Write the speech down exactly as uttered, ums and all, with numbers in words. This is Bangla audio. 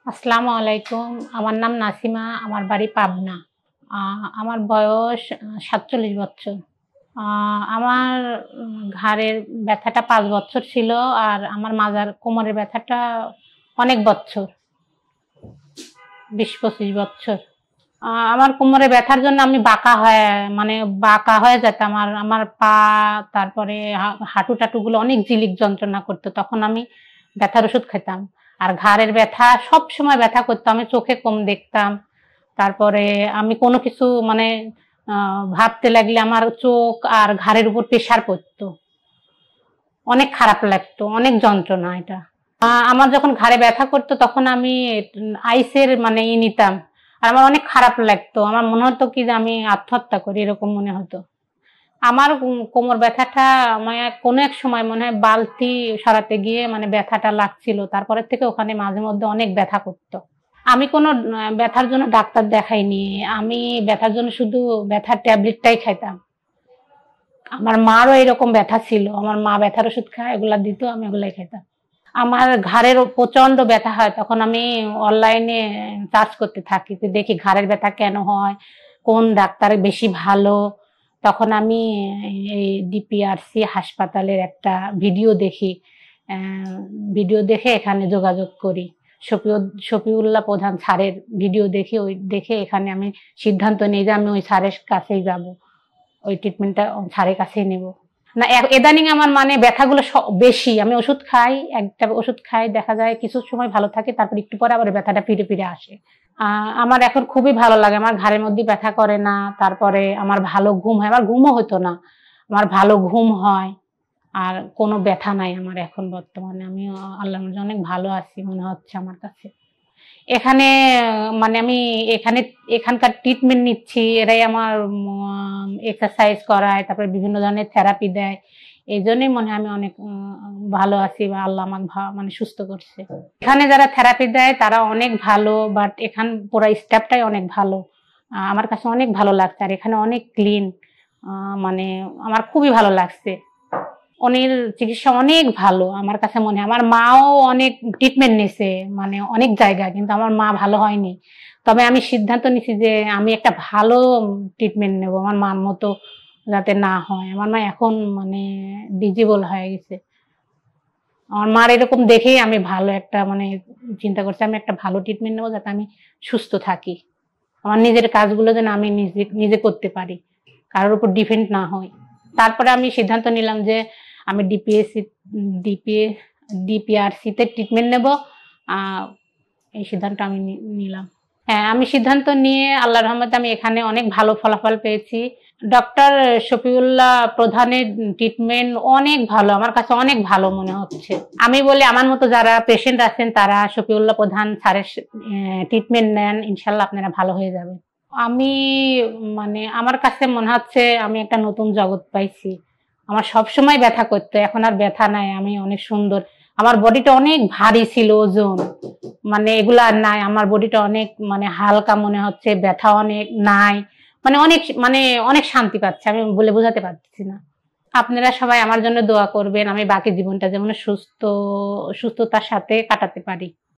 আসসালামু আলাইকুম। আমার নাম নাসিমা, আমার বাড়ি পাবনা। আ আমার বয়স সাতচল্লিশ বছর। আ আমার উম ঘাড়ের ব্যথাটা পাঁচ বছর ছিল আর আমার মাজার কোমরের ব্যথাটা অনেক বছর, বিশ পঁচিশ বছর। আ আমার কোমরে ব্যথার জন্য আমি বাঁকা হয়ে মানে বাঁকা হয়ে যেতাম। আর আমার পা তারপরে হা হাঁটু-টাটুগুলো অনেক জিলিক যন্ত্রণা করতো। তখন আমি ব্যথার ওষুধ খেতাম। আর ঘাড়ের ব্যথা সবসময় ব্যথা করতো। আমি চোখে কম দেখতাম। তারপরে আমি কোনো কিছু মানে আ ভাবতে লাগলে আমার চোখ আর ঘাড়ের উপর প্রেশার পড়তো। অনেক খারাপ লাগতো, অনেক যন্ত্রণা এটা। আ আমার যখন ঘাড়ে ব্যথা করতো তখন আমি উম আইসের মানে ই নিতাম। আর আমার অনেক খারাপ লাগতো। আমার মনে হতো কি যে আমি আত্মহত্যা করি এরকম মনে হতো। আমার উম কোমর ব্যথাটা মানে কোনো এক সময় মনে হয় বালতি সরাতে গিয়ে মানে ব্যথাটা লাগছিল। তারপরের থেকে ওখানে মাঝে মধ্যে অনেক ব্যথা করতো। আমি কোনো আ ব্যথার জন্য ডাক্তার দেখাইনি। আমি ব্যথার জন্য শুধু ব্যথার ট্যাবলেটটাই খাইতাম। আমার মারও এরকম ব্যথা ছিল। আমার মা ব্যথার ওষুধ খায়, এগুলা দিত, আমি এগুলাই খাইতাম। আমার ঘাড়েরও প্রচন্ড ব্যথা হয়। তখন আমি অনলাইনে সার্চ করতে থাকি যে দেখি ঘাড়ের ব্যথা কেন হয়, কোন ডাক্তার বেশি ভালো। তখন আমি এই ডিপিআরসি হাসপাতালের একটা ভিডিও দেখি। অ্যা ভিডিও দেখে এখানে যোগাযোগ করি। শফিউ শফিউল্লাহ প্রধান স্যারের ভিডিও দেখি, ওই দেখে এখানে আমি সিদ্ধান্ত নেই যে আমি ওই স্যারের কাছেই যাবো। ওই ট্রিটমেন্টটা ও স্যারের কাছেই নেবো। না এ ইদানিং আমার মানে ব্যথাগুলো স বেশি। আমি ওষুধ খাই, একটা ওষুধ খাই দেখা যায় কিছু সময় ভালো থাকে, তারপর একটু পরে আবার ব্যথাটা ফিরে, ফিরে আসে। আ আমার এখন খুবই ভালো লাগে। আমার ঘাড়ের মধ্যে ব্যথা করে না। তারপরে আমার ভালো ঘুম হয়। আমার ঘুমও হতো না। আমার ভালো ঘুম হয়। আর কোনো ব্যথা নাই আমার এখন বর্তমানে। আমি আ আল্লাহর রহমতে অনেক ভালো আছি মনে হচ্ছে আমার কাছে। এখানে মানে আমি এখানে এখানকার ট্রিটমেন্ট নিচ্ছি। এরাই আমার ম এক্সারসাইজ করায়, তারপরে বিভিন্ন ধরনের থেরাপি দেয়। এজন্যই মনে হয় আমি অনেক উম ভালো আছি বা আল্লাহ আমাকে ভা মানে সুস্থ করছে। এখানে যারা থেরাপি দেয় তারা অনেক ভালো, বাট এখান পুরা স্টাফটাই অনেক ভালো। আ আমার কাছে অনেক ভালো লাগছে। আর এখানে অনেক ক্লিন। আ মানে আমার খুবই ভালো লাগছে। উনির চিকিৎসা অনেক ভালো আমার কাছে মনে হয়। আমার মাও অনেক ট্রিটমেন্ট নিছে মানে অনেক জায়গায়, কিন্তু আমার মা ভালো হয়নি। তবে আমি সিদ্ধান্ত নিছি যে আমি একটা ভালো ট্রিটমেন্ট নেবো। আমার মার মতো যাতে না হয়। আমার মা এখন মানে ডিজেবল হয়ে গেছে। আমার মার এরকম দেখেই আমি ভালো একটা মানে চিন্তা করছি আমি একটা ভালো ট্রিটমেন্ট নেবো যাতে আমি সুস্থ থাকি। আমার নিজের কাজগুলো যেন আমি নিজে, নিজে করতে পারি। কারোর উপর ডিপেন্ড না হই। তারপরে আমি সিদ্ধান্ত নিলাম যে আমি ডিপিএসসি ডিপিএ ডিপিআরসিতে ট্রিটমেন্ট নেবো। আ এই সিদ্ধান্ত আমি নি নিলাম। হ্যাঁ, আমি সিদ্ধান্ত নিয়ে আল্লাহর রহমতে আমি এখানে অনেক ভালো ফলাফল পেয়েছি। ডক্টর শফিউল্লাহ প্রধানের ট্রিটমেন্ট অনেক ভালো। আমার কাছে অনেক ভালো মনে হচ্ছে। আমি বলি আমার মতো যারা পেশেন্ট আছেন তারা শফিউল্লাহ প্রধান স্যারের অ্যা ট্রিটমেন্ট নেন, ইনশাআল্লাহ আপনারা ভালো হয়ে যাবেন। আমি মানে আমার কাছে মনে হচ্ছে আমি একটা নতুন জগৎ পাইছি। আমার সবসময় ব্যথা করতো। এখন আর ব্যথা নাই। আমি অনেক সুন্দর। আমার বডিটা অনেক ভারী ছিল, ওজন। মানে এগুলা আর নাই। আমার বডিটা অনেক মানে হালকা মনে হচ্ছে, ব্যথা অনেক নাই। মানে অনেক মানে অনেক শান্তি পাচ্ছি। আমি বলে বোঝাতে পারতেছি না। আপনারা সবাই আমার জন্য দোয়া করবেন। আমি বাকি জীবনটা যেমন সুস্থ সুস্থতার সাথে কাটাতে পারি।